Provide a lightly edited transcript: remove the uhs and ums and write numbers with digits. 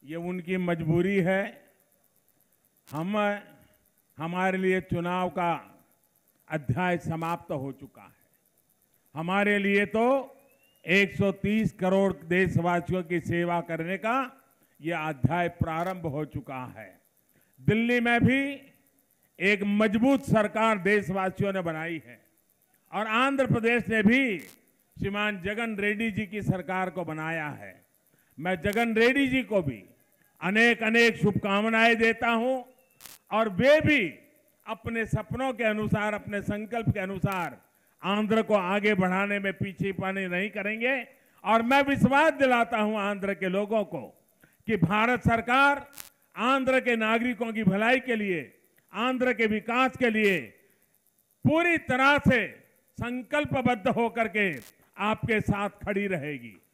ये उनकी मजबूरी है। हमारे लिए चुनाव का अध्याय समाप्त हो चुका है। हमारे लिए तो 130 करोड़ देशवासियों की सेवा करने का यह अध्याय प्रारंभ हो चुका है। दिल्ली में भी एक मजबूत सरकार देशवासियों ने बनाई है और आंध्र प्रदेश ने भी श्रीमान जगन रेड्डी जी की सरकार को बनाया है। मैं जगन रेड्डी जी को भी अनेक अनेक शुभकामनाएं देता हूं और वे भी अपने सपनों के अनुसार, अपने संकल्प के अनुसार आंध्र को आगे बढ़ाने में पीछे पानी नहीं करेंगे। और मैं विश्वास दिलाता हूं आंध्र के लोगों को कि भारत सरकार आंध्र के नागरिकों की भलाई के लिए, आंध्र के विकास के लिए पूरी तरह से संकल्पबद्ध होकर के आपके साथ खड़ी रहेगी।